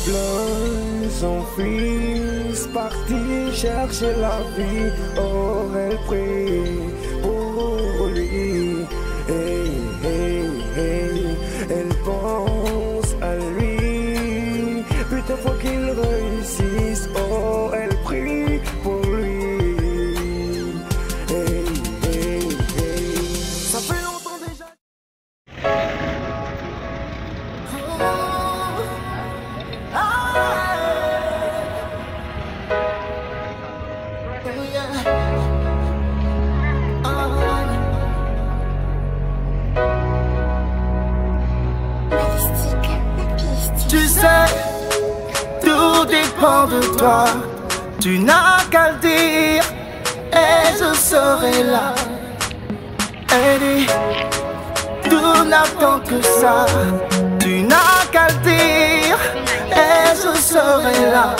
Blanc, son fils, parti chercher la vie. Oh, elle prie pour lui. Hey, hey, hey. Elle pense à lui. Putain, faut qu'il réussisse. Oh, elle prie pour lui. Hey, hey, hey. Ça fait longtemps déjà. Tu sais, tout dépend de toi. Tu n'as qu'à le dire et je serai là. Eddie, tout n'attend que ça. Tu n'as qu'à le dire et je serai là.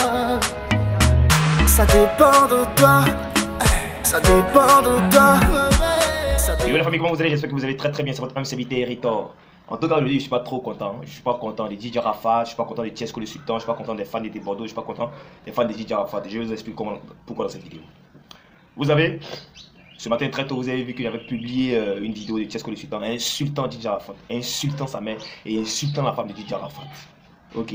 Ça dépend de toi. Ça dépend de toi. Yo la famille, comment vous allez? J'espère que vous allez très bien. C'est votre même serviteur Eritor. En tout cas, aujourd'hui, je suis pas trop content. Je suis pas content de DJ Arafat, je suis pas content de Tiesco le Sultan, je suis pas content des fans de Bordeaux, je suis pas content des fans de DJ Arafat. Je vais vous expliquer pourquoi dans cette vidéo. Vous avez, ce matin très tôt, vous avez vu que j'avais publié une vidéo de Tiesco le Sultan insultant DJ Arafat, insultant sa mère et insultant la femme de DJ Arafat. Ok.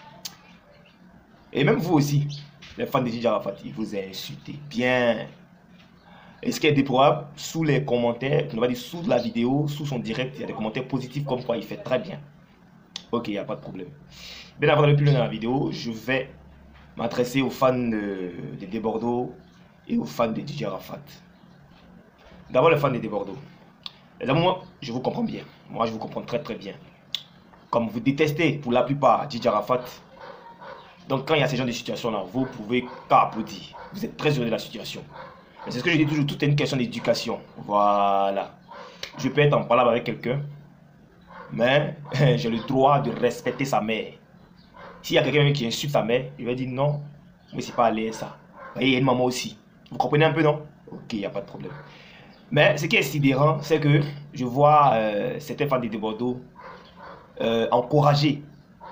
Et même vous aussi, les fans de DJ Arafat, ils vous ont insulté bien. Et ce qui est déplorable, sous les commentaires, on va dire sous la vidéo, sous son direct, il y a des commentaires positifs comme quoi il fait très bien. Ok, il n'y a pas de problème. Bien avant d'aller plus loin dans la vidéo, je vais m'adresser aux fans de Bordeaux et aux fans de DJ Arafat. D'abord les fans de Bordeaux. Les amis, moi, je vous comprends bien. Moi, je vous comprends très bien. Comme vous détestez pour la plupart DJ Arafat, donc quand il y a ce genre de situation-là, vous pouvez qu'applaudir. Vous êtes très heureux de la situation. C'est ce que je dis toujours, tout est une question d'éducation. Voilà. Je peux être en parlant avec quelqu'un, mais j'ai le droit de respecter sa mère. S'il y a quelqu'un qui insulte sa mère, il va dire non, mais c'est pas aller ça. Il y a une maman aussi. Vous comprenez un peu, non? Ok, il n'y a pas de problème. Mais ce qui est sidérant, c'est que je vois certains fans de Bordeaux encourager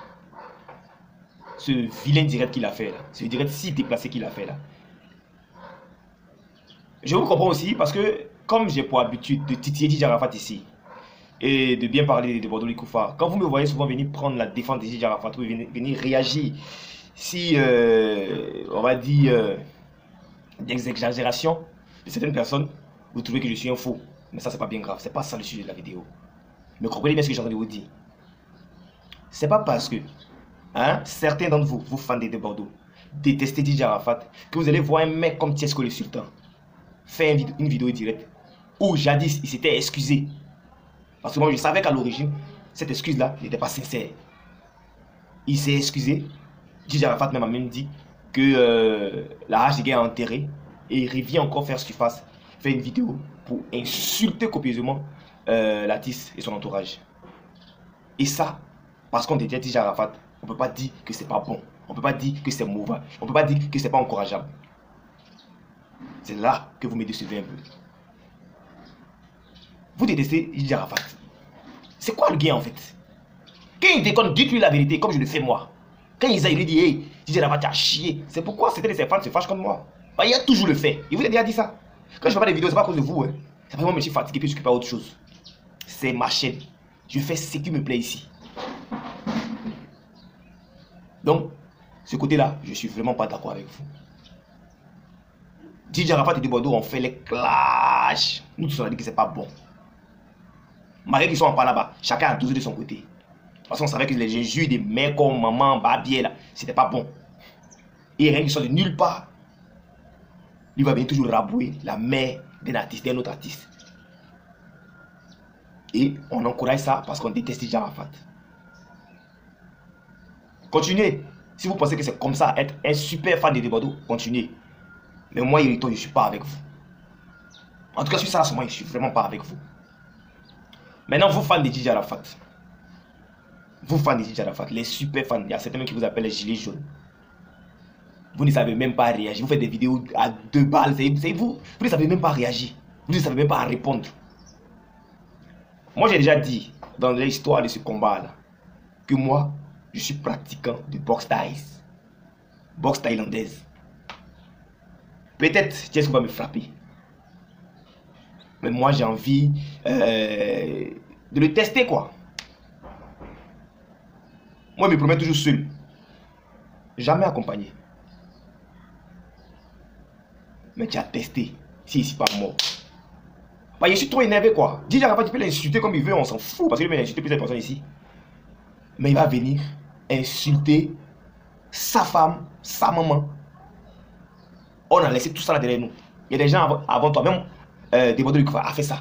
ce vilain direct qu'il a fait là. Ce direct si déplacé qu'il a fait là. Je vous comprends aussi parce que comme j'ai pour habitude de titiller DJ Arafat ici et de bien parler de Bordeaux Likoufa, quand vous me voyez souvent venir prendre la défense de DJ Arafat ou venir réagir si on va dire des exagérations de certaines personnes, vous trouvez que je suis un faux. Mais ça c'est pas bien grave, c'est pas ça le sujet de la vidéo. Mais comprenez bien ce que j'ai envie de vous dire. C'est pas parce que certains d'entre vous, fans de Bordeaux, détestez DJ Arafat, que vous allez voir un mec comme Tiesco le Sultan faire une vidéo directe où jadis il s'était excusé. Parce que moi je savais qu'à l'origine, cette excuse-là n'était pas sincère. Il s'est excusé. DJ Arafat même a même dit que la hache des gars est enterrée. Et il revient encore faire surface, faire une vidéo pour insulter copieusement l'artiste et son entourage. Et ça, parce qu'on était DJ Arafat, on ne peut pas dire que c'est pas bon. On ne peut pas dire que c'est mauvais. On ne peut pas dire que c'est pas encourageable. C'est là que vous me décevez un peu. Vous détestez DJ Arafat. C'est quoi le gain en fait? Quand il déconne, dites-lui la vérité comme je le fais moi. Quand il lui dit hey, DJ Arafat a chié. C'est pourquoi certains de ses fans se fâchent contre moi. Bah, il a toujours le fait. Il vous a déjà dit ça. Quand je fais pas des vidéos, c'est pas à cause de vous. C'est vraiment que je suis fatigué puis je s'occupe à autre chose. C'est ma chaîne. Je fais ce qui me plaît ici. Donc, ce côté-là, je suis vraiment pas d'accord avec vous. DJ Arafat et de Bordeaux ont fait les clashs. Nous tous on a dit que c'est pas bon. Malgré qu'ils sont en pas là-bas, chacun a dosé de son côté. Parce qu'on savait que les injures des mecs comme maman, babier là, c'était pas bon. Et rien qui sort de nulle part. Il va venir toujours rabouer la mère d'un artiste, d'un autre artiste. Et on encourage ça parce qu'on déteste DJ Arafat. Continuez. Si vous pensez que c'est comme ça, être un super fan de Bordeaux, continuez. Mais moi, je ne suis pas avec vous. En tout cas, sur ça, moi, je ne suis vraiment pas avec vous. Maintenant, vous fans de DJ Arafat. Vous fans de DJ Arafat, les super fans, il y a certains qui vous appellent les gilets jaunes. Vous ne savez même pas réagir. Vous faites des vidéos à 2 balles. Vous ne savez même pas réagir. Vous ne savez même pas répondre. Moi, j'ai déjà dit dans l'histoire de ce combat-là que moi, je suis pratiquant de boxe thaï. Boxe thaïlandaise. Peut-être Tiesko va me frapper. Mais moi j'ai envie de le tester quoi. Moi je me promets toujours seul. Jamais accompagné. Mais tu as testé. Si ici pas mort. Bah, je suis trop énervé quoi. Dis Arafat, tu peux l'insulter comme il veut, on s'en fout. Parce qu'il va insulter plusieurs personnes ici. Mais il va venir insulter sa femme, sa maman. On a laissé tout ça là derrière nous. Il y a des gens avant toi, même Débordeur Licoufa a fait ça.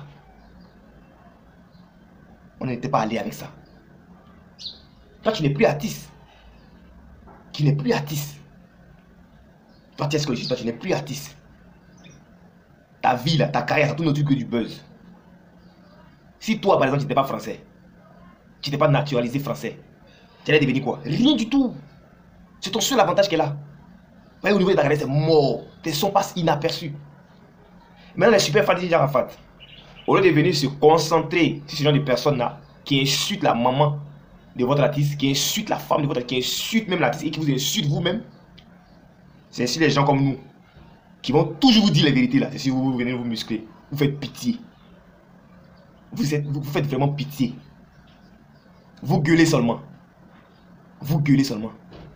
On n'était pas allé avec ça. Toi, tu n'es plus artiste. Tu n'es plus artiste. Toi, tu n'es plus artiste. Ta vie, là, ta carrière, ça tourne autour que du buzz. Si toi, par exemple, tu n'étais pas français, tu n'étais pas naturalisé français, tu allais devenir quoi? Rien du tout. C'est ton seul avantage qu'elle a. Au niveau de ta carrière, c'est mort. Tes sons passent inaperçus. Maintenant, les super fans de Arafat, au lieu de venir se concentrer sur ce genre de personnes-là qui insultent la maman de votre artiste, qui insultent la femme de votre artiste, qui insultent même l'artiste et qui vous insultent vous-même, c'est ainsi les gens comme nous qui vont toujours vous dire la vérité là. C'est si vous venez vous muscler. Vous faites pitié. Vous faites vraiment pitié. Vous gueulez seulement. Vous gueulez seulement.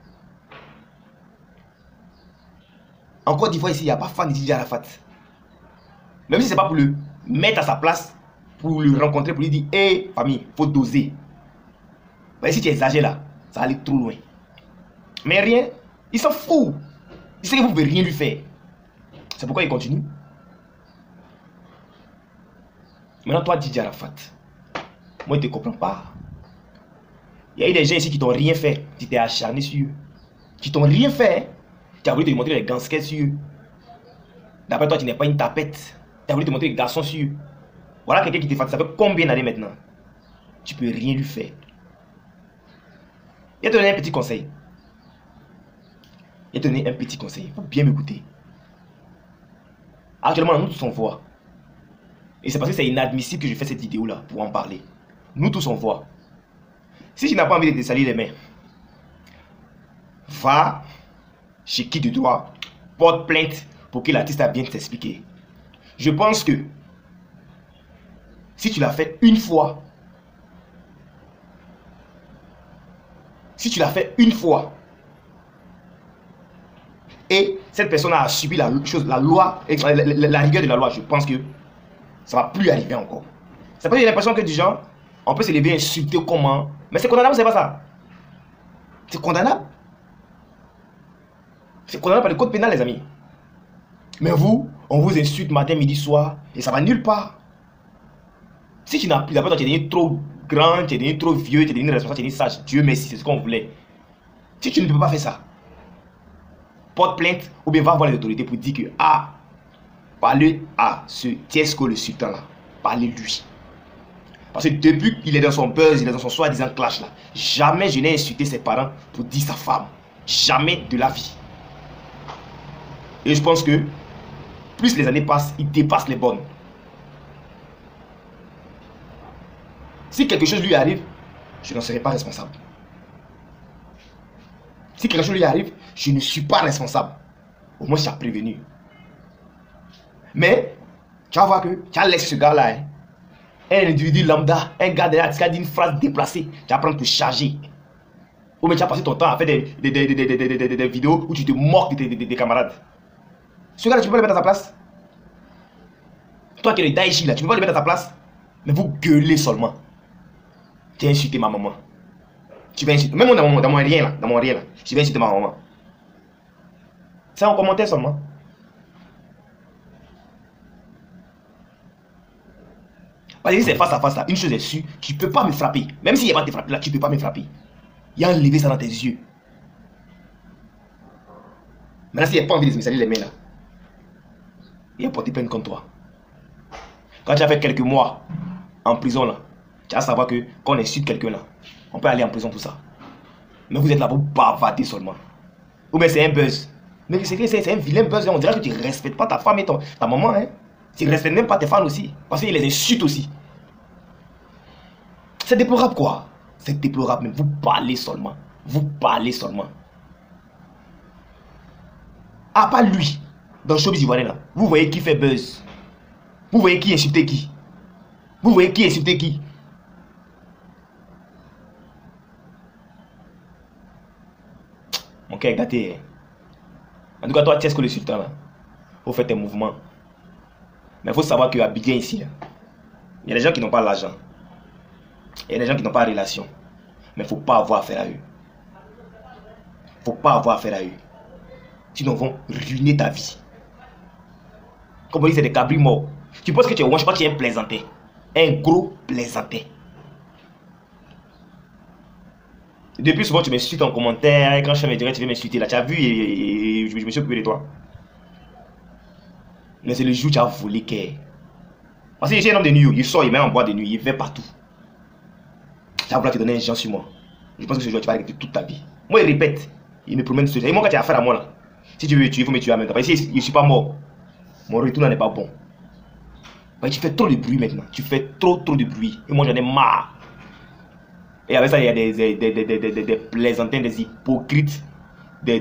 En Côte d'Ivoire ici, il n'y a pas fan de DJ Arafat. Même si ce n'est pas pour le mettre à sa place, pour le rencontrer, pour lui dire, hé famille, il faut doser. Mais si tu exagères là, ça va aller trop loin. Mais rien, il s'en fout. Il sait que vous ne pouvez rien lui faire. C'est pourquoi il continue. Maintenant, toi, DJ Arafat, moi, je ne te comprends pas. Il y a eu des gens ici qui t'ont rien fait. Tu t'es acharné sur eux. Qui t'ont rien fait. Tu as voulu te montrer les gansquets sur eux. D'après toi, tu n'es pas une tapette. Tu as voulu te montrer les garçons sur eux. Voilà quelqu'un qui te fait. Ça fait combien d'années maintenant? Tu peux rien lui faire. Il a donné un petit conseil. Il a donné un petit conseil. Il faut bien m'écouter. Actuellement, nous tous on voit. Et c'est parce que c'est inadmissible que je fais cette vidéo là pour en parler. Nous tous on voit. Si tu n'as pas envie de te salir les mains, va chez qui tu dois, porte plainte pour que l'artiste vienne t'expliquer. Je pense que si tu l'as fait une fois, et cette personne a subi la loi, la rigueur de la loi, je pense que ça ne va plus arriver encore. C'est parce que j'ai l'impression que du genre, on peut se lever insulter comment, mais c'est condamnable, c'est pas ça. C'est condamnable. C'est condamnable par le code pénal, les amis. Mais vous, on vous insulte matin, midi, soir, et ça va nulle part. Si tu n'as plus, d'abord, tu es devenu trop grand, tu es devenu trop vieux, tu es devenu responsable, tu es devenu sage. Dieu merci, c'est ce qu'on voulait. Si tu ne peux pas faire ça, porte plainte ou bien va voir les autorités pour dire que, ah, parlez à ce Tiesko le sultan là, parlez-lui. Parce que depuis qu'il est dans son buzz, il est dans son soi-disant clash là, jamais je n'ai insulté ses parents pour dire sa femme. Jamais de la vie. Et je pense que plus les années passent, il dépasse les bonnes. Si quelque chose lui arrive, je n'en serai pas responsable. Si quelque chose lui arrive, je ne suis pas responsable. Au moins, tu as prévenu. Mais, tu vas voir que tu as laissé ce gars-là, hein, un individu lambda, un gars derrière qui a dit une phrase déplacée, tu vas prendre pour charger. Ou mais tu as passé ton temps à faire des vidéos où tu te moques de tes camarades. Ce gars-là, tu peux pas le mettre à sa place. Toi qui es le Daichi là, tu peux pas le mettre à sa place. Mais vous gueulez seulement. Tu as insulté ma maman. Tu vas insulter, même dans mon rien là, tu vas insulter ma maman. C'est en commentaire seulement. Parce que c'est face à face là, une chose est sûre, tu ne peux pas me frapper. Même s'il n'y a pas de frapper là, tu ne peux pas me frapper. Il y a enlevé ça dans tes yeux. Maintenant, s'il n'y a pas envie de me salir les mains là, il a porté plainte contre toi. Quand tu as fait quelques mois en prison là, tu vas savoir que quand on insulte quelqu'un là, on peut aller en prison pour ça. Mais vous êtes là pour bavarder seulement. Ou bien c'est un buzz. Mais c'est un vilain buzz. On dirait que tu ne respectes pas ta femme et ta maman. Hein? Tu ne respectes même pas tes fans aussi. Parce qu'ils les insultent aussi. C'est déplorable quoi. C'est déplorable, mais vous parlez seulement. Vous parlez seulement. À part lui, dans le showbiz ivoirien là, vous voyez qui fait buzz. Vous voyez qui insultait qui. Vous voyez qui insultait qui. Mon cœur est gâté. En tout cas, toi, tu es que le sultan là. Faut faire tes mouvements. Mais il faut savoir qu'à Abidjan ici, là, il y a des gens qui n'ont pas l'argent. Il y a des gens qui n'ont pas de relation. Mais il ne faut pas avoir affaire à eux. Il ne faut pas avoir affaire à eux. Sinon, ils vont ruiner ta vie. Comme on dit, c'est des cabris morts. Tu penses que tu es, je crois que tu es un plaisantin. Un gros plaisantin. Depuis souvent, tu m'insultes en commentaire. Et quand je me dirais, tu veux m'insulter là. Tu as vu et je me suis occupé de toi. Mais c'est le jour où tu as volé qu'est. Parce que j'ai un homme de New York. Il sort, il met en boîte de nuit. Il fait partout. Tu as voulu te donner un genre sur moi. Je pense que ce jour, tu vas regretter toute ta vie. Moi, il répète. Il me promène ce jour. Et moi, quand tu as affaire à moi là. Si tu veux me tuer, il faut me tuer en même temps. Parce que si je ne suis pas mort, mon retour n'est pas bon. Tu fais trop de bruit maintenant. Tu fais trop de bruit. Et moi, j'en ai marre. Et avec ça, il y a des plaisantins, des hypocrites, des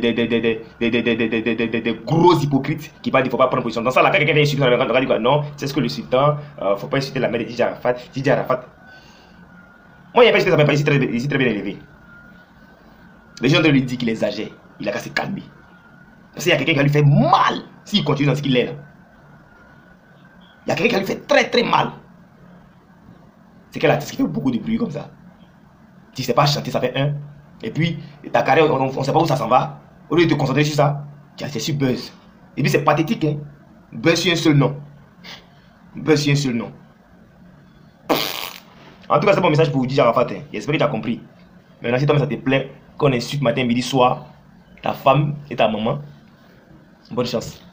gros hypocrites qui parlent qu'il ne faut pas prendre position. Dans ça, là, quand quelqu'un vient insulter, on va dire non, c'est ce que le sultan, il ne faut pas insulter la mère de Didier Arafat. Didier Arafat. Moi, il n'y a pas insulté, ça m'a pas ici très bien élevé. Les gens lui disent qu'il exagère. Il a qu'à se calmer. Parce qu'il y a quelqu'un qui lui fait mal s'il continue dans ce qu'il est là. Il y a quelqu'un qui lui fait très mal. C'est quel artiste qui fait beaucoup de bruit comme ça. Si c'est pas chanter, ça fait un. Et puis, ta carrière, on ne sait pas où ça s'en va. Au lieu de te concentrer sur ça, tu as sur buzz. Et puis c'est pathétique, hein. Buzz sur un seul nom. Buzz sur un seul nom. En tout cas, c'est mon message pour vous dire, Arafat. J'espère que tu as compris. Maintenant, si toi, ça te plaît, qu'on insulte matin, midi, soir, ta femme et ta maman, bonne chance.